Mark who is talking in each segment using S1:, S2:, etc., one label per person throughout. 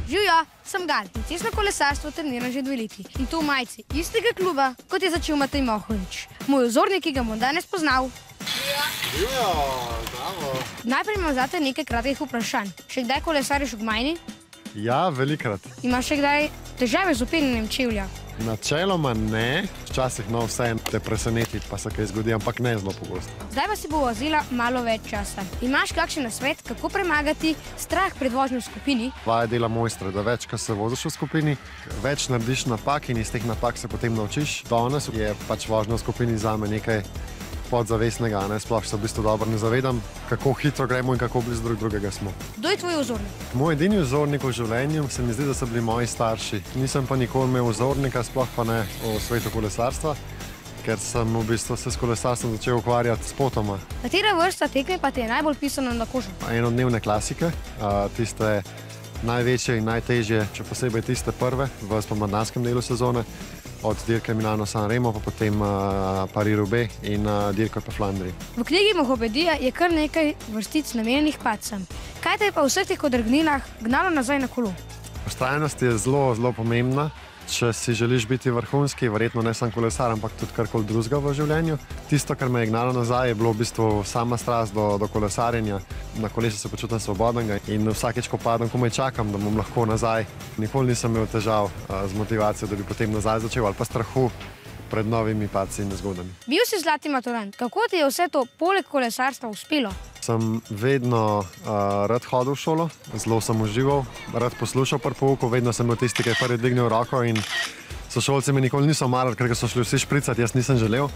S1: Živjo, sem Gal in cestno kolesarstvo treniram že 2 leti. In to v majici istega kluba, kot je začel Matej Mohorič. Moj vzornik, ki ga bom danes poznal.
S2: Živjo, zdravo.
S1: Najprej imam zate nekaj kratkih vprašanj. Še kdaj kolesariš v gmajni?
S2: Ja, velikrat.
S1: Imaš še kdaj težave z upenjanjem čevlja?
S2: Načeloma ne, včasih vseeno te preseneti, pa se kaj zgodi, ampak ne zelo pogosto.
S1: Zdaj pa si bo vzela malo več časa. Imaš kakšen nasvet, kako premagati strah pred vožnjo v skupini?
S2: Vaja dela mojstra, da več, ko se voziš v skupini, več narediš napak in iz teh napak se potem naučiš. Danes je pač vožnja v skupini zame nekaj podzavestnega, sploh se v bistvu dobro ne zavedam, kako hitro gremo in kako blizu drug drugega smo.
S1: Kdo je tvoj vzornik?
S2: Moj edini vzornik v življenju se mi zdi, da so bili moji starši. Nisem pa nikoli imel vzornika, sploh pa ne v svetu kolesarstva, ker sem v bistvu se s kolesarstvom začel ukvarjati spotoma.
S1: Katera vrsta tekme pa ti je najbolj pisana na kožo?
S2: Enodnevne klasike, tiste največje in najtežje, še posebej tiste prve v spomladanskem delu sezone, od dirke Milano-San Remo, pa potem Paris-Roubaix in dirko po Flandriji.
S1: V knjigi Mohopedija je kar nekaj vrstic namenjenih padcem. Kaj te je pa v vseh teh odrgninah gnalo nazaj na kolo?
S2: Vztrajnost je zelo, zelo pomembna. Če si želiš biti vrhunski, verjetno ne samo kolesar, ampak tudi karkoli drugega v življenju. Tisto, kar me je gnalo nazaj, je bilo v bistvu sama strast do kolesarjenja. Na kolesu se počutim svobodnega in vsakeč, ko padam, komaj čakam, da bom lahko nazaj. Nikoli nisem imel težav z motivacijo, da bi potem nazaj začel, ali pa strahu pred novimi padci in nezgodami.
S1: Bil si zlati maturant. Kako ti je vse to poleg kolesarstva uspelo?
S2: Sem vedno rad hodil v šolo, zelo sem užival, rad poslušal pri pouku, vedno sem bil tisti, ki je prvi dvignil roko in sošolci me nikoli niso marali, ker so šli vsi špricati, jaz nisem želel.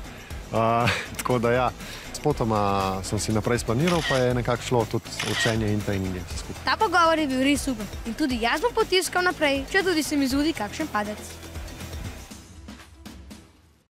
S2: Tako da ja, spotoma sem si naprej splaniral, pa je nekako šlo tudi učenje in treninge.
S1: Ta pogovor je bil res super in tudi jaz bom potiskal naprej, če tudi se mi zgodi kakšen padec.